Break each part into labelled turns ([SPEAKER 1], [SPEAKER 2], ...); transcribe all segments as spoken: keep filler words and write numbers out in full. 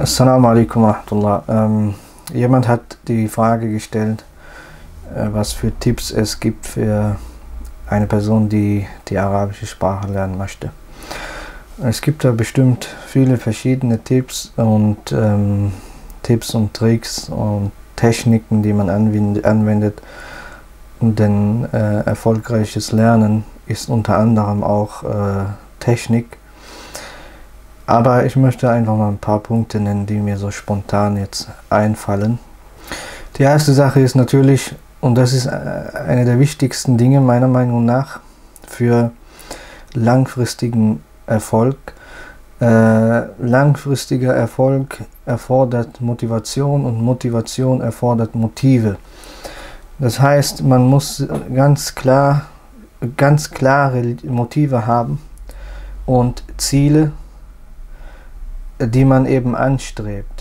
[SPEAKER 1] Assalamu alaikum wa rahmatullah. Ähm, jemand hat die Frage gestellt, äh, was für Tipps es gibt für eine Person, die die arabische Sprache lernen möchte. Es gibt da bestimmt viele verschiedene Tipps und ähm, Tipps und Tricks und Techniken, die man anwendet. Denn äh, erfolgreiches Lernen ist unter anderem auch äh, Technik. Aber ich möchte einfach mal ein paar Punkte nennen, die mir so spontan jetzt einfallen. Die erste Sache ist natürlich, und das ist eine der wichtigsten Dinge meiner Meinung nach für langfristigen Erfolg. Äh, langfristiger Erfolg erfordert Motivation und Motivation erfordert Motive. Das heißt, man muss ganz klar, ganz klare Motive haben und Ziele, die man eben anstrebt.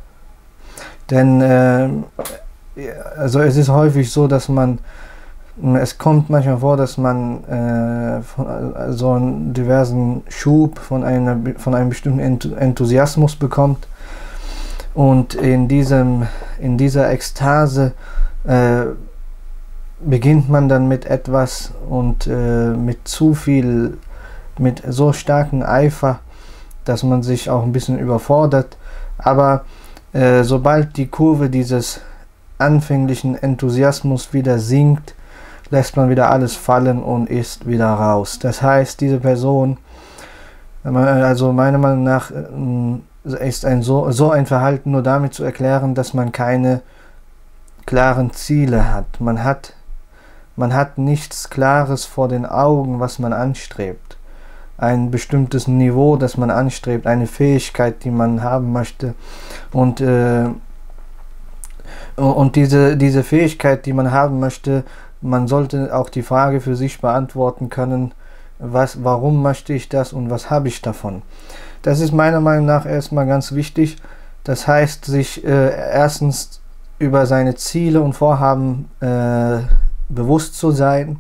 [SPEAKER 1] Denn äh, also es ist häufig so, dass man, es kommt manchmal vor, dass man äh, von, so einen diversen Schub von, einer, von einem bestimmten Enthusiasmus bekommt und in, diesem, in dieser Ekstase äh, beginnt man dann mit etwas und äh, mit zu viel, mit so starkem Eifer, dass man sich auch ein bisschen überfordert. Aber äh, sobald die Kurve dieses anfänglichen Enthusiasmus wieder sinkt, lässt man wieder alles fallen und ist wieder raus. Das heißt, diese Person, also meiner Meinung nach, ist ein so, so ein Verhalten nur damit zu erklären, dass man keine klaren Ziele hat. Man hat, man hat nichts Klares vor den Augen, was man anstrebt. Ein bestimmtes Niveau, das man anstrebt, eine Fähigkeit, die man haben möchte. Und, äh, und diese, diese Fähigkeit, die man haben möchte, man sollte auch die Frage für sich beantworten können, was, warum möchte ich das und was habe ich davon? Das ist meiner Meinung nach erstmal ganz wichtig. Das heißt, sich äh, erstens über seine Ziele und Vorhaben äh, bewusst zu sein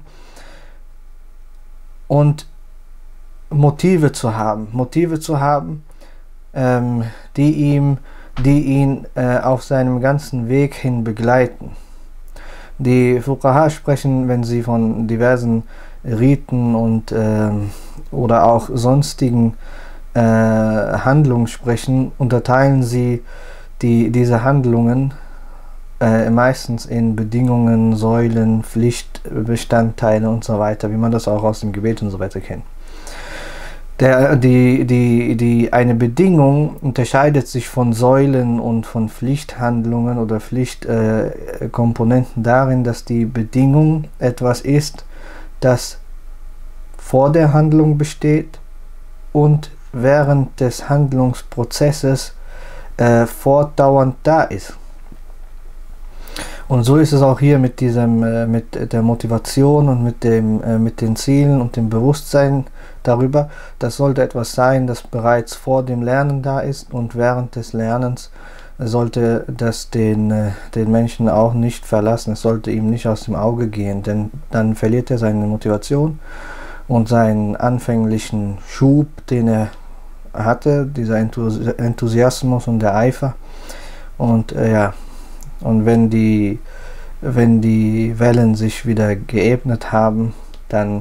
[SPEAKER 1] und Motive zu haben, Motive zu haben, ähm, die ihm, die ihn äh, auf seinem ganzen Weg hin begleiten. Die Fuqaha sprechen, wenn sie von diversen Riten und äh, oder auch sonstigen äh, Handlungen sprechen, unterteilen sie die, diese Handlungen äh, meistens in Bedingungen, Säulen, Pflichtbestandteile und so weiter, wie man das auch aus dem Gebet und so weiter kennt. Der, die, die, die, eine Bedingung unterscheidet sich von Säulen und von Pflichthandlungen oder Pflichtkomponenten äh, darin, dass die Bedingung etwas ist, das vor der Handlung besteht und während des Handlungsprozesses äh, fortdauernd da ist. Und so ist es auch hier mit diesem, äh, mit der Motivation und mit dem, äh, mit den Zielen und dem Bewusstsein darüber. Das sollte etwas sein, das bereits vor dem Lernen da ist, und während des Lernens sollte das den, äh, den Menschen auch nicht verlassen. Es sollte ihm nicht aus dem Auge gehen, denn dann verliert er seine Motivation und seinen anfänglichen Schub, den er hatte, dieser Enthusiasmus und der Eifer. Und äh, ja, und wenn die, wenn die Wellen sich wieder geebnet haben, dann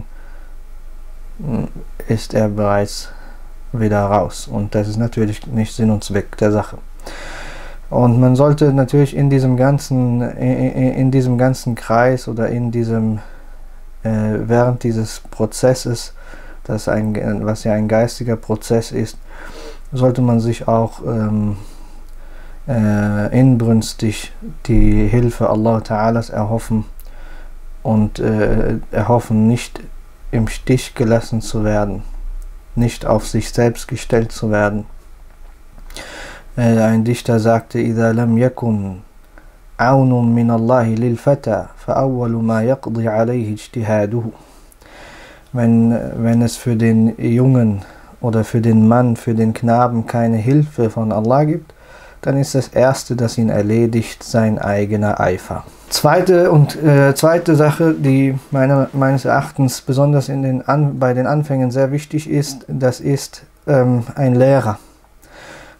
[SPEAKER 1] ist er bereits wieder raus. Und das ist natürlich nicht Sinn und Zweck der Sache. Und man sollte natürlich in diesem ganzen, in, in diesem ganzen Kreis oder in diesem, äh, während dieses Prozesses, das ein, was ja ein geistiger Prozess ist, sollte man sich auch ähm, Äh, inbrünstig die Hilfe Allah Ta'alas erhoffen und äh, erhoffen, nicht im Stich gelassen zu werden, nicht auf sich selbst gestellt zu werden. Äh, ein Dichter sagte: إذا لم يكن عون من الله للفتى فأول ما يقضي عليه اجتهاده. Wenn, wenn es für den Jungen oder für den Mann, für den Knaben keine Hilfe von Allah gibt, dann ist das erste, das ihn erledigt, sein eigener Eifer. Zweite und äh, zweite Sache, die meiner, meines Erachtens besonders in den An bei den Anfängen sehr wichtig ist, das ist ähm, ein Lehrer.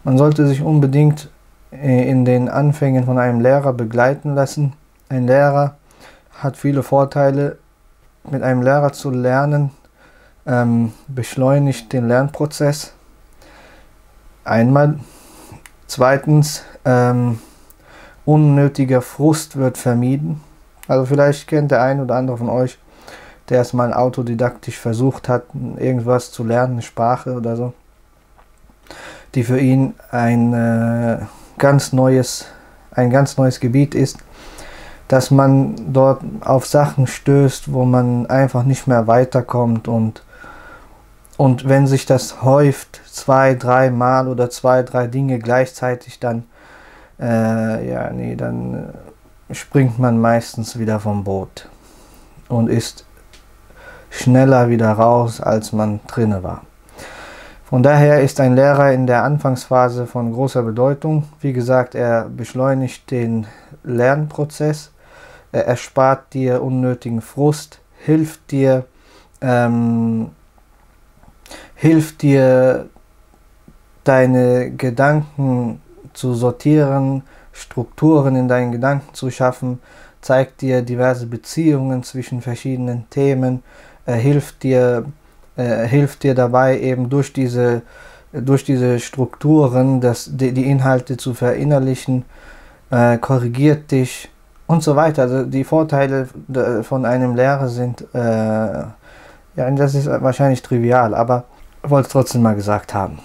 [SPEAKER 1] Man sollte sich unbedingt in den Anfängen von einem Lehrer begleiten lassen. Ein Lehrer hat viele Vorteile. Mit einem Lehrer zu lernen ähm, beschleunigt den Lernprozess. Einmal. Zweitens, ähm, unnötiger Frust wird vermieden. Also vielleicht kennt der ein oder andere von euch, der es mal autodidaktisch versucht hat, irgendwas zu lernen, eine Sprache oder so, die für ihn ein äh, ganz neues, ein ganz neues Gebiet ist, dass man dort auf Sachen stößt, wo man einfach nicht mehr weiterkommt, und und wenn sich das häuft, zwei, drei Mal oder zwei, drei Dinge gleichzeitig, dann äh, ja, nee, dann äh, springt man meistens wieder vom Boot und ist schneller wieder raus, als man drinne war. Von daher ist ein Lehrer in der Anfangsphase von großer Bedeutung. Wie gesagt, er beschleunigt den Lernprozess, er erspart dir unnötigen Frust, hilft dir, ähm, hilft dir, deine Gedanken zu sortieren, Strukturen in deinen Gedanken zu schaffen, zeigt dir diverse Beziehungen zwischen verschiedenen Themen, er hilft dir, äh, hilft dir dabei, eben durch diese, durch diese Strukturen das, die, die Inhalte zu verinnerlichen, äh, korrigiert dich und so weiter. Also die Vorteile von einem Lehrer sind, äh, ja, das ist wahrscheinlich trivial, aber ich wollte es trotzdem mal gesagt haben.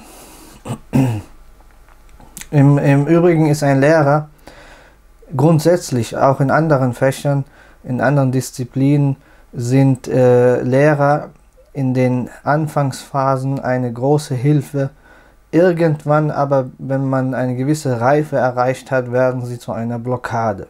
[SPEAKER 1] Im, Im Übrigen ist ein Lehrer grundsätzlich, auch in anderen Fächern, in anderen Disziplinen, sind äh, Lehrer in den Anfangsphasen eine große Hilfe. Irgendwann aber, wenn man eine gewisse Reife erreicht hat, werden sie zu einer Blockade.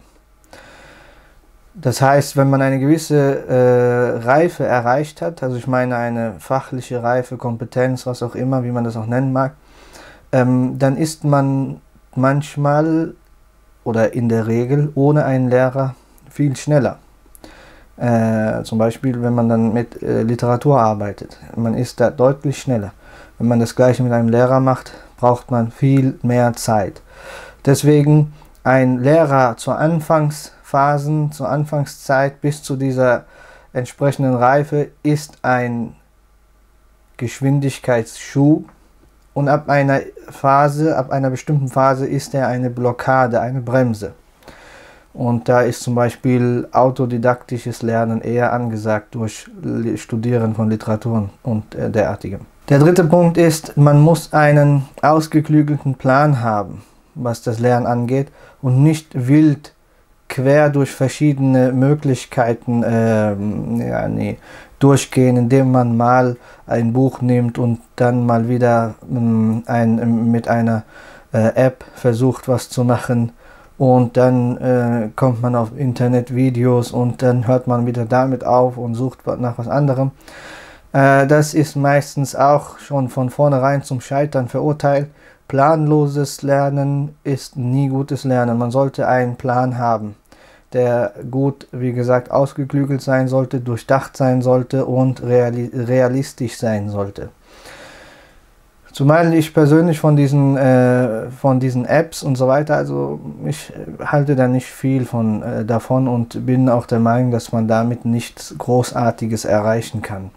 [SPEAKER 1] Das heißt, wenn man eine gewisse äh, Reife erreicht hat, also ich meine eine fachliche Reife, Kompetenz, was auch immer, wie man das auch nennen mag, ähm, dann ist man manchmal oder in der Regel ohne einen Lehrer viel schneller. Äh, zum Beispiel, wenn man dann mit äh, Literatur arbeitet, man ist da deutlich schneller. Wenn man das Gleiche mit einem Lehrer macht, braucht man viel mehr Zeit. Deswegen ein Lehrer zur Anfangsphasen, zur Anfangszeit bis zu dieser entsprechenden Reife ist ein Geschwindigkeitsschub, und ab einer Phase, ab einer bestimmten Phase ist er eine Blockade, eine Bremse. Und da ist zum Beispiel autodidaktisches Lernen eher angesagt durch Studieren von Literaturen und äh, derartigem. Der dritte Punkt ist, man muss einen ausgeklügelten Plan haben, was das Lernen angeht, und nicht wild quer durch verschiedene Möglichkeiten äh, ja, nee, durchgehen, indem man mal ein Buch nimmt und dann mal wieder ähm, ein, mit einer äh, App versucht, was zu machen, und dann äh, kommt man auf Internetvideos und dann hört man wieder damit auf und sucht nach was anderem. Äh, das ist meistens auch schon von vornherein zum Scheitern verurteilt. Planloses Lernen ist nie gutes Lernen. Man sollte einen Plan haben, der gut, wie gesagt, ausgeklügelt sein sollte, durchdacht sein sollte und reali realistisch sein sollte. Zumal ich persönlich von diesen, äh, von diesen Apps und so weiter, also ich halte da nicht viel von, äh, davon und bin auch der Meinung, dass man damit nichts Großartiges erreichen kann.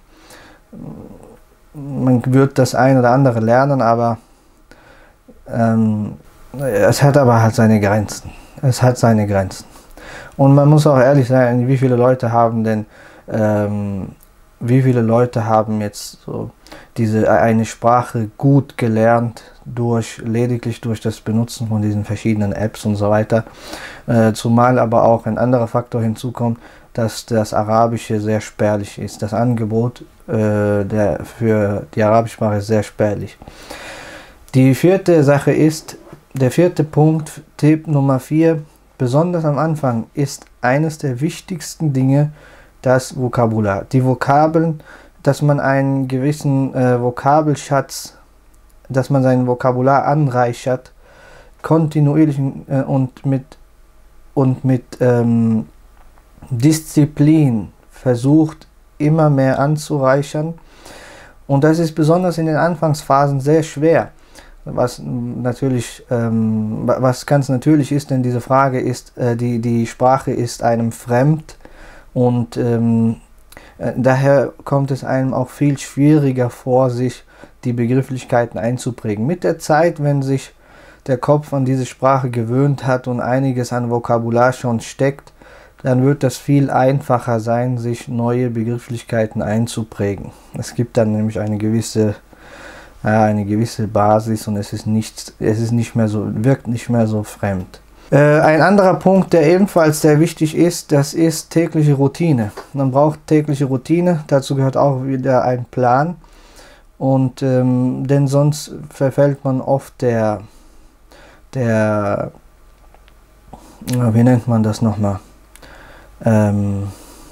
[SPEAKER 1] Man wird das ein oder andere lernen, aber ähm, es hat aber halt seine Grenzen. Es hat seine Grenzen. Und man muss auch ehrlich sein, wie viele Leute haben denn, ähm, wie viele Leute haben jetzt so diese eine Sprache gut gelernt, durch lediglich durch das Benutzen von diesen verschiedenen Apps und so weiter. Äh, zumal aber auch ein anderer Faktor hinzukommt, dass das Arabische sehr spärlich ist. Das Angebot äh, der, für die Arabische ist sehr spärlich. Die vierte Sache ist, der vierte Punkt, Tipp Nummer vier, besonders am Anfang ist eines der wichtigsten Dinge das Vokabular. Die Vokabeln, dass man einen gewissen äh, Vokabelschatz, dass man sein Vokabular anreichert, kontinuierlich äh, und mit, und mit ähm, Disziplin versucht, immer mehr anzureichern. Und das ist besonders in den Anfangsphasen sehr schwer. was natürlich, ähm, was ganz natürlich ist, denn diese Frage ist, äh, die, die Sprache ist einem fremd und ähm, äh, daher kommt es einem auch viel schwieriger vor, sich die Begrifflichkeiten einzuprägen. Mit der Zeit, wenn sich der Kopf an diese Sprache gewöhnt hat und einiges an Vokabular schon steckt, dann wird das viel einfacher sein, sich neue Begrifflichkeiten einzuprägen. Es gibt dann nämlich eine gewisse, ja, eine gewisse Basis und es ist nicht, es ist nicht mehr so, wirkt nicht mehr so fremd. Äh, ein anderer Punkt, der ebenfalls sehr wichtig ist, das ist tägliche Routine. Man braucht tägliche Routine, dazu gehört auch wieder ein Plan. Und ähm, denn sonst verfällt man oft der, der, wie nennt man das nochmal? Ähm,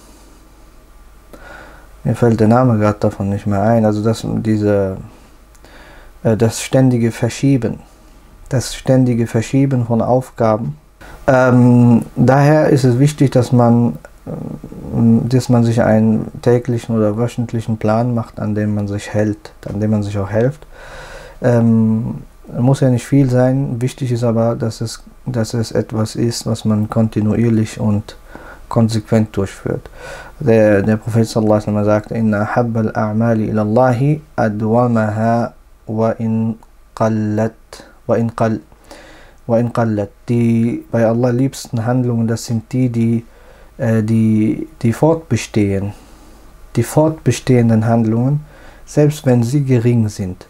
[SPEAKER 1] mir fällt der Name gerade davon nicht mehr ein. Also das, diese, äh, das ständige Verschieben, das ständige Verschieben von Aufgaben. Ähm, daher ist es wichtig, dass man, dass man sich einen täglichen oder wöchentlichen Plan macht, an dem man sich hält, an dem man sich auch hält. Ähm, muss ja nicht viel sein. Wichtig ist aber, dass es, dass es etwas ist, was man kontinuierlich und konsequent durchführt. Der, der Prophet sallallahu alaihi wasallam sagt: Inna habbal a'mali ila Allahi adwamaha wa in qallat wa in qall wa in qallat. Die bei Allah liebsten Handlungen, das sind die, die äh, die die fortbestehen, die fortbestehenden Handlungen, selbst wenn sie gering sind.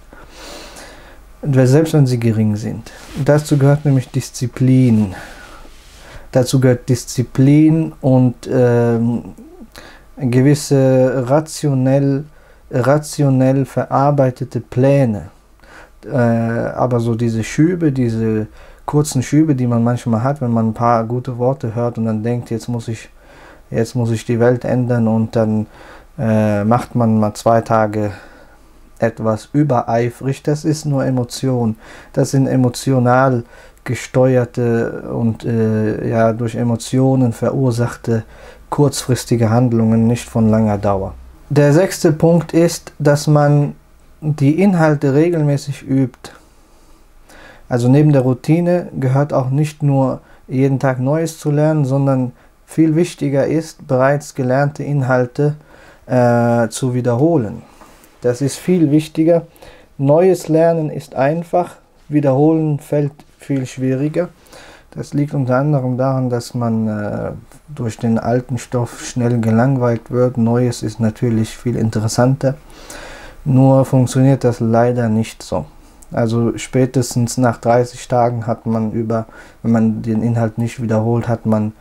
[SPEAKER 1] Selbst wenn sie gering sind. Dazu gehört nämlich Disziplin. Dazu gehört Disziplin und ähm, gewisse rationell, rationell verarbeitete Pläne. Äh, aber so diese Schübe, diese kurzen Schübe, die man manchmal hat, wenn man ein paar gute Worte hört und dann denkt, jetzt muss ich, jetzt muss ich die Welt ändern, und dann äh, macht man mal zwei Tage etwas übereifrig. Das ist nur Emotion. Das sind emotional gesteuerte und äh, ja, durch Emotionen verursachte kurzfristige Handlungen, nicht von langer Dauer. Der sechste Punkt ist, dass man die Inhalte regelmäßig übt. Also neben der Routine gehört auch nicht nur jeden Tag Neues zu lernen, sondern viel wichtiger ist, bereits gelernte Inhalte äh, zu wiederholen. Das ist viel wichtiger. Neues Lernen ist einfach, Wiederholen fällt viel schwieriger. Das liegt unter anderem daran, dass man äh, durch den alten Stoff schnell gelangweilt wird. Neues ist natürlich viel interessanter. Nur funktioniert das leider nicht so. Also spätestens nach dreißig Tagen hat man über, wenn man den Inhalt nicht wiederholt, hat man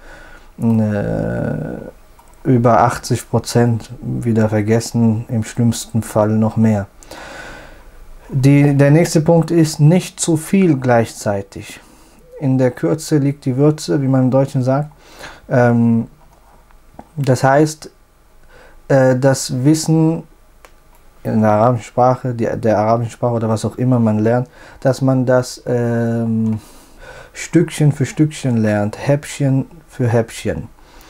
[SPEAKER 1] äh, über achtzig Prozent wieder vergessen, im schlimmsten Fall noch mehr. Die, der nächste Punkt ist, nicht zu viel gleichzeitig. In der Kürze liegt die Würze, wie man im Deutschen sagt. Ähm, das heißt, äh, das Wissen in der arabischen Sprache, die, der arabischen Sprache oder was auch immer man lernt, dass man das ähm, Stückchen für Stückchen lernt, Häppchen für Häppchen.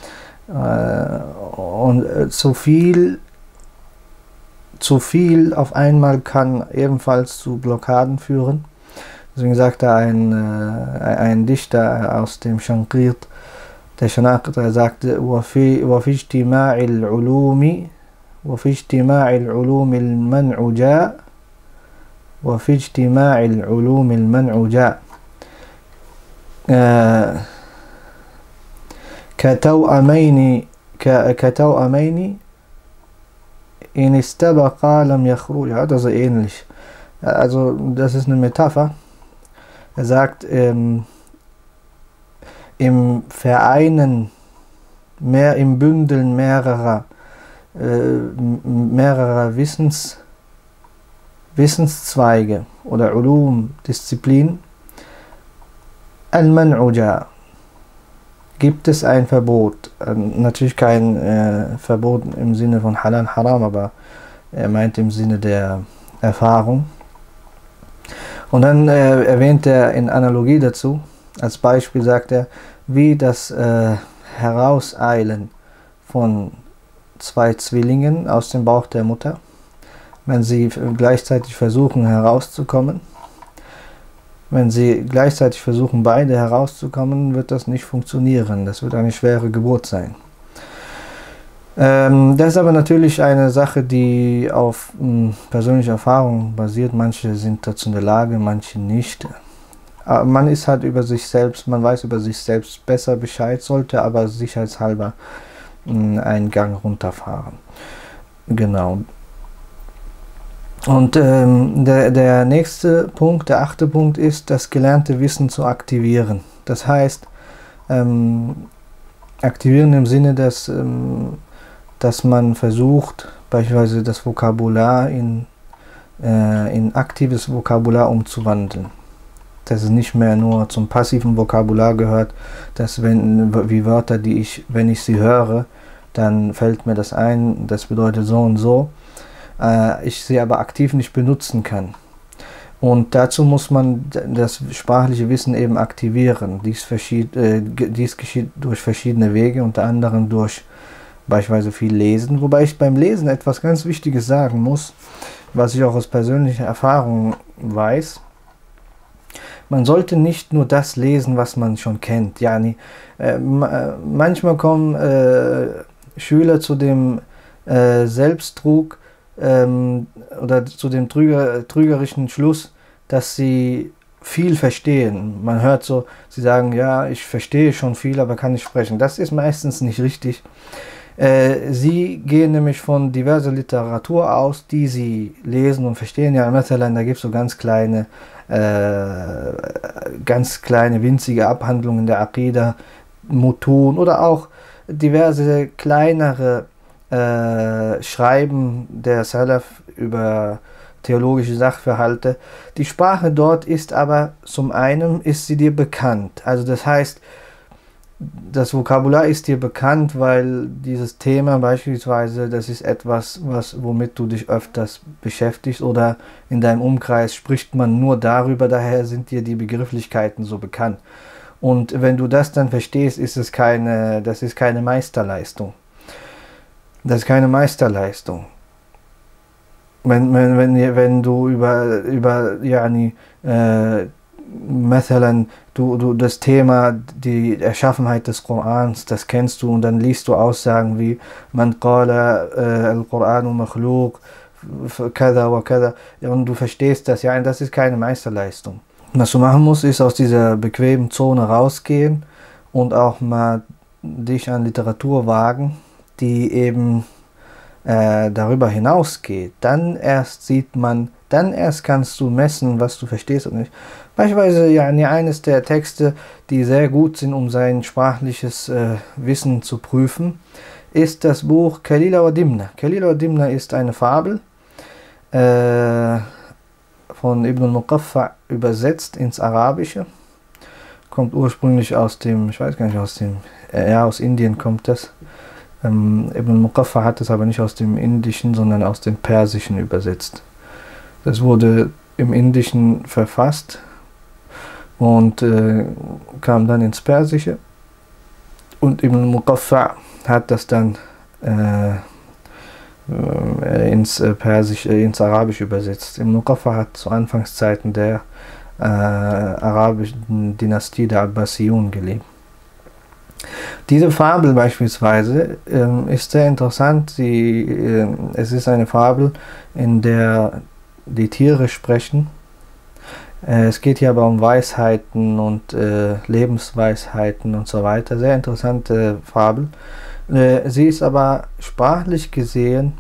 [SPEAKER 1] Und zu viel, zu viel auf einmal kann ebenfalls zu Blockaden führen. Deswegen sagt da ein, ein Dichter aus dem Shanqirt, der Shanqirt, er sagte: وَفِي اجْتِمَاعِ الْعُلُومِ وَفِي اجْتِمَاعِ الْعُلُومِ الْمَنْعُ جَاء وَفِي اجْتِمَاعِ الْعُلُومِ الْمَنْعُ جَاء كتوأمين كتوأمين in istabaqa lam yakhruj. Ja, das ist ähnlich. Also das ist eine Metapher. Er sagt, ähm, im Vereinen, mehr im Bündeln mehrerer, äh, mehrerer Wissens, Wissenszweige oder Ulum, Disziplin, al-man'u ja, gibt es ein Verbot. Natürlich kein äh, Verbot im Sinne von Halal Haram, aber er meint im Sinne der Erfahrung. Und dann äh, erwähnt er in Analogie dazu, als Beispiel sagt er, wie das äh, Herauseilen von zwei Zwillingen aus dem Bauch der Mutter, wenn sie gleichzeitig versuchen herauszukommen. Wenn Sie gleichzeitig versuchen, beide herauszukommen, wird das nicht funktionieren. Das wird eine schwere Geburt sein. Ähm, das ist aber natürlich eine Sache, die auf mh, persönlicher Erfahrung basiert. Manche sind dazu in der Lage, manche nicht. Aber man ist halt über sich selbst, man weiß über sich selbst besser Bescheid, sollte aber sicherheitshalber mh, einen Gang runterfahren. Genau. Und ähm, der, der nächste Punkt, der achte Punkt ist, das gelernte Wissen zu aktivieren. Das heißt, ähm, aktivieren im Sinne, dass, ähm, dass man versucht, beispielsweise das Vokabular in, äh, in aktives Vokabular umzuwandeln. Dass es nicht mehr nur zum passiven Vokabular gehört, dass wenn, wie Wörter, die ich, wenn ich sie höre, dann fällt mir das ein, das bedeutet so und so, ich sie aber aktiv nicht benutzen kann. Und dazu muss man das sprachliche Wissen eben aktivieren. Dies, verschied, äh, dies geschieht durch verschiedene Wege, unter anderem durch beispielsweise viel Lesen. Wobei ich beim Lesen etwas ganz Wichtiges sagen muss, was ich auch aus persönlicher Erfahrung weiß. Man sollte nicht nur das lesen, was man schon kennt. Yani, äh, manchmal kommen äh, Schüler zu dem äh, Selbsttrug, Ähm, oder zu dem trüger, trügerischen Schluss, dass sie viel verstehen. Man hört so, sie sagen, ja, ich verstehe schon viel, aber kann nicht sprechen. Das ist meistens nicht richtig. Äh, sie gehen nämlich von diverser Literatur aus, die sie lesen und verstehen. Ja, Mathalan, da gibt es so ganz kleine, äh, ganz kleine, winzige Abhandlungen der Aqidah, Mutun oder auch diverse kleinere Äh, Schreiben der Salaf über theologische Sachverhalte. Die Sprache dort ist aber zum einen, ist sie dir bekannt. Also das heißt, das Vokabular ist dir bekannt, weil dieses Thema beispielsweise, das ist etwas, was, womit du dich öfters beschäftigst, oder in deinem Umkreis spricht man nur darüber, daher sind dir die Begrifflichkeiten so bekannt. Und wenn du das dann verstehst, ist es keine, das ist keine Meisterleistung. Das ist keine Meisterleistung. Wenn, wenn, wenn, wenn du über, über yani, äh, Mathalan, du, du das Thema, die Erschaffenheit des Korans, das kennst du, und dann liest du Aussagen wie Man qala al-Quranu makhluq, kada wa kada, und du verstehst das, ja, das ist keine Meisterleistung. Was du machen musst, ist aus dieser bequemen Zone rausgehen und auch mal dich an Literatur wagen, die eben äh, darüber hinausgeht. Dann erst sieht man, dann erst kannst du messen, was du verstehst und nicht. Beispielsweise ja, eines der Texte, die sehr gut sind, um sein sprachliches äh, Wissen zu prüfen, ist das Buch Kalila wa Dimna. Kalila wa Dimna ist eine Fabel äh, von Ibn al-Muqaffa übersetzt ins Arabische. Kommt ursprünglich aus dem, ich weiß gar nicht, aus dem, äh, ja, aus Indien kommt das. Ähm, Ibn al-Muqaffa hat es aber nicht aus dem Indischen, sondern aus dem Persischen übersetzt. Das wurde im Indischen verfasst und äh, kam dann ins Persische. Und Ibn al-Muqaffa hat das dann äh, äh, ins äh, Persisch, äh, ins Arabische übersetzt. Ibn al-Muqaffa hat zu Anfangszeiten der äh, arabischen Dynastie der Abbasiyun gelebt. Diese Fabel beispielsweise äh, ist sehr interessant. Sie, äh, es ist eine Fabel, in der die Tiere sprechen. Äh, es geht hier aber um Weisheiten und äh, Lebensweisheiten und so weiter. Sehr interessante Fabel. Äh, sie ist aber sprachlich gesehen,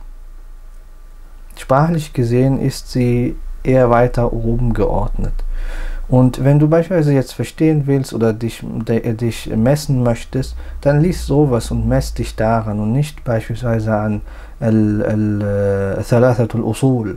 [SPEAKER 1] sprachlich gesehen ist sie eher weiter oben geordnet. Und wenn du beispielsweise jetzt verstehen willst oder dich, de, dich messen möchtest, dann lies sowas und mess dich daran und nicht beispielsweise an Thalathatul Usul.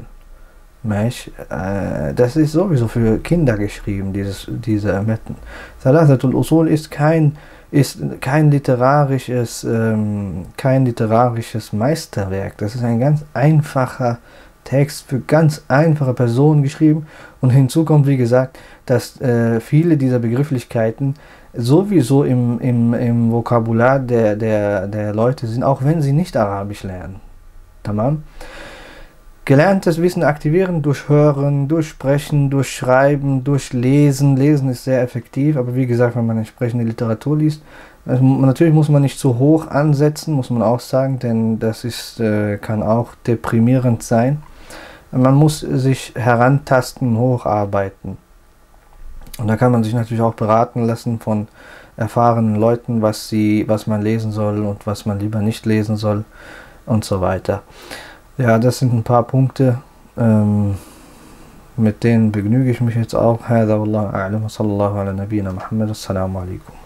[SPEAKER 1] Das ist sowieso für Kinder geschrieben, dieses, diese Ermetten. Thalathatul Usul ist kein, ist kein literarisches, ähm, kein literarisches Meisterwerk. Das ist ein ganz einfacher Text für ganz einfache Personen geschrieben, und hinzu kommt, wie gesagt, dass äh, viele dieser Begrifflichkeiten sowieso im, im, im Vokabular der, der, der Leute sind, auch wenn sie nicht Arabisch lernen. Tamam? gelerntes Wissen aktivieren durch Hören, durch Sprechen, durch Schreiben, durch Lesen. Lesen ist sehr effektiv, aber wie gesagt, wenn man entsprechende Literatur liest, also natürlich muss man nicht zu hoch ansetzen, muss man auch sagen, denn das ist, äh, kann auch deprimierend sein. Man muss sich herantasten, hocharbeiten. Und da kann man sich natürlich auch beraten lassen von erfahrenen Leuten, was sie, was man lesen soll und was man lieber nicht lesen soll und so weiter. Ja, das sind ein paar Punkte, ähm, mit denen begnüge ich mich jetzt auch. Hada wallahu a'lam wa sallallahu ala nabiyyina Muhammad. Assalamu alaikum.